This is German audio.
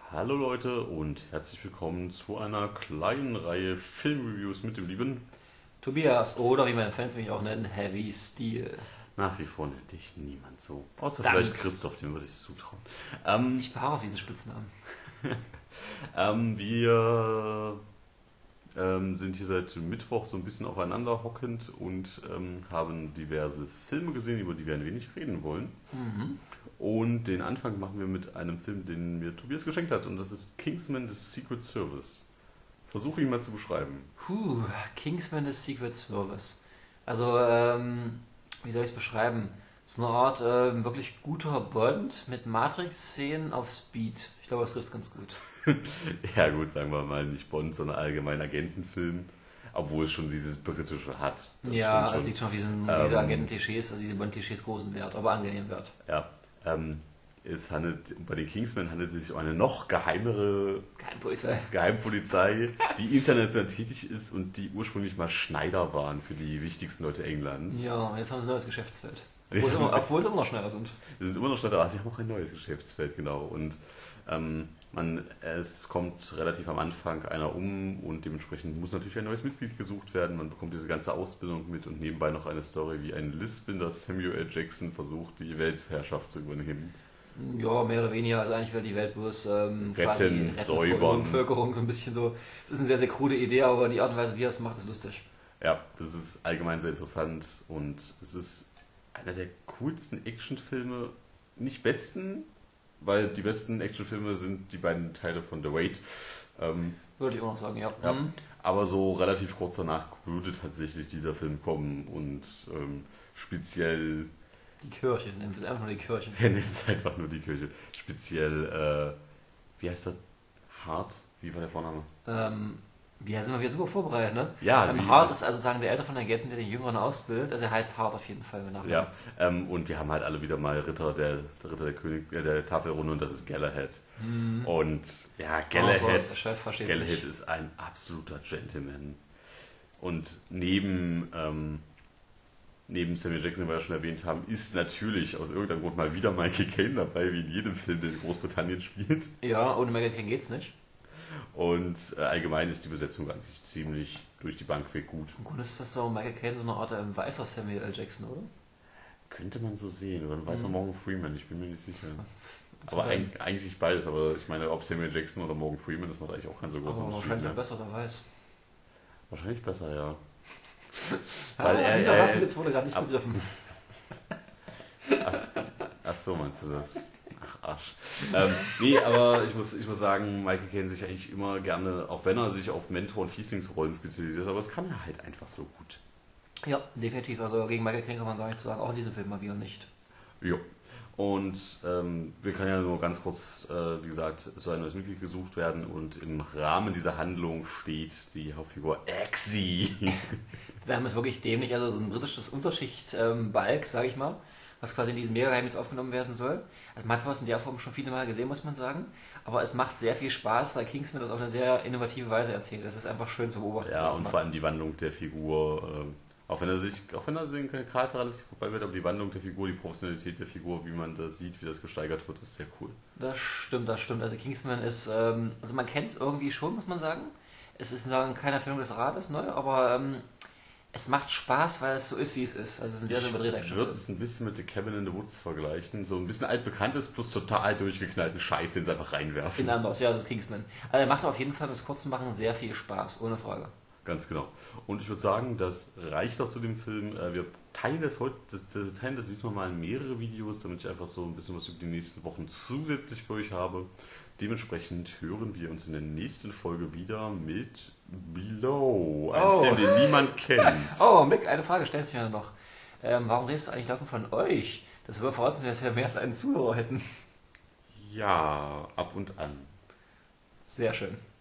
Hallo Leute und herzlich willkommen zu einer kleinen Reihe Filmreviews mit dem lieben. Tobias, oder wie meine Fans mich auch nennen, Heavy Steel. Nach wie vor nennt dich niemand so. Außer Verdammt. vielleicht Christoph, dem würde ich es zutrauen. Ich beharre auf diesen Spitznamen. Wir sind hier seit Mittwoch so ein bisschen aufeinander hockend und haben diverse Filme gesehen, über die wir ein wenig reden wollen. Und den Anfang machen wir mit einem Film, den mir Tobias geschenkt hat, und das ist Kingsman: The Secret Service. Versuche ihn mal zu beschreiben. Kingsman: The Secret Service. Also, wie soll ich es beschreiben? So eine Art wirklich guter Bond mit Matrix-Szenen auf Speed. Ich glaube, das trifft ganz gut. Ja gut, sagen wir mal nicht Bond, sondern allgemein Agentenfilm. Obwohl es schon dieses Britische hat. Das Ja, stimmt es schon. liegt schon auf diese Agenten-Klischees, also diese Bond-Klischees großen Wert, aber angenehm Wert. Ja, bei den Kingsmen handelt es sich um eine noch geheimere Kein Polizei. Geheimpolizei, die international tätig ist und die ursprünglich mal Schneider waren für die wichtigsten Leute Englands. Ja, jetzt haben sie ein neues Geschäftsfeld. Jetzt Obwohl sie immer noch schneller sind. Wir sind immer noch Schneider, aber sie haben auch ein neues Geschäftsfeld, genau. Und es kommt relativ am Anfang einer um und dementsprechend muss natürlich ein neues Mitglied gesucht werden. Man bekommt diese ganze Ausbildung mit und nebenbei noch eine Story, wie ein lispelnder Samuel L. Jackson versucht, die Weltherrschaft zu übernehmen. Ja, mehr oder weniger. Also eigentlich will die Welt bloß Retten, säubern. Bevölkerung, so ein bisschen so. Das ist eine sehr, sehr krude Idee, aber die Art und Weise, wie er es macht, ist lustig. Ja, das ist allgemein sehr interessant und es ist einer der coolsten Actionfilme, nicht besten, weil die besten Actionfilme sind die beiden Teile von The Raid. Würde ich auch noch sagen, ja. Ja, aber so relativ kurz danach würde tatsächlich dieser Film kommen und speziell, Die Kirche, nennen wir es einfach nur die Kirche. er nennt es einfach nur die Kirche, speziell, wie heißt das? Hart? Wie war der Vorname? Sind wir super vorbereitet, ne? Ja, Hart ist also sozusagen der Ältere von der Agenten, der den Jüngeren ausbildet. Also er heißt Hart auf jeden Fall. Ja, und die haben halt alle wieder mal Ritter der König, der Tafelrunde, und das ist Galahad. Und ja, Galahad ist der Chef, versteht sich. ist ein absoluter Gentleman. Und neben Samuel Jackson, den wir ja schon erwähnt haben, ist natürlich aus irgendeinem Grund mal wieder Michael Caine dabei, wie in jedem Film, der in Großbritannien spielt. Ja, ohne Michael Caine geht's nicht. Und allgemein ist die Besetzung eigentlich ziemlich durch die Bank weg gut. Im Grunde ist das so Michael Caine so eine Art weißer Samuel L. Jackson, oder? Könnte man so sehen. Oder ein weißer Morgan Freeman, ich bin mir nicht sicher. Also Aber eigentlich beides. Aber ich meine, ob Samuel Jackson oder Morgan Freeman, das macht eigentlich auch keinen so großen aber Unterschied. wahrscheinlich Ne? besser, der weiß. Wahrscheinlich besser, ja. Dieser Rassenwitz wurde gerade nicht begriffen. Ach so, meinst du das? Ach, Arsch. Nee, aber ich muss sagen, Michael Caine sich eigentlich immer gerne, auch wenn er sich auf Mentor- und Fieslingsrollen spezialisiert, aber das kann er halt einfach so gut. Ja, definitiv. Also gegen Michael Caine kann man gar nichts sagen. Auch in diesem Film mal wieder nicht. Jo. Und wir können ja nur ganz kurz, wie gesagt, es soll ein neues Mitglied gesucht werden und im Rahmen dieser Handlung steht die Hauptfigur Axie. Der Name ist wirklich dämlich. Also es ist ein britisches Unterschicht-Balk, sage ich mal, was quasi in diesem Mehrgeheimnis aufgenommen werden soll. Also man hat sowas in der Form schon viele Mal gesehen, muss man sagen. Aber es macht sehr viel Spaß, weil Kingsman das auf eine sehr innovative Weise erzählt. Das ist einfach schön zu beobachten. Ja, und vor allem die Wandlung der Figur, auch wenn er den Charakter relativ vorbei wird, aber die Wandlung der Figur, die Professionalität der Figur, wie man das sieht, wie das gesteigert wird, ist sehr cool. Das stimmt. Also Kingsman ist, also man kennt es irgendwie schon, muss man sagen. Es ist keine Erfindung des Rades, ne? Aber es macht Spaß, weil es so ist, wie es ist. Also es ist ein sehr, sehr überdrehter Ich würde es ein bisschen mit The Cabin in the Woods vergleichen. So ein bisschen altbekanntes plus total durchgeknallten Scheiß, den sie einfach reinwerfen. In anders, ja, das ist Kingsman. Also er macht auf jeden Fall bis kurzen Machen sehr viel Spaß, ohne Frage. Ganz genau. Und ich würde sagen, das reicht auch zu dem Film. Wir teilen das diesmal mal in mehrere Videos, damit ich einfach so ein bisschen was über die nächsten Wochen zusätzlich für euch habe. Dementsprechend hören wir uns in der nächsten Folge wieder mit Below, ein Film, den niemand kennt. Oh, Mick, eine Frage stellt sich mir noch. Warum redest du eigentlich davon von euch? Das würde voraussetzen, dass wir mehr als einen Zuhörer hätten. Ja, ab und an. Sehr schön.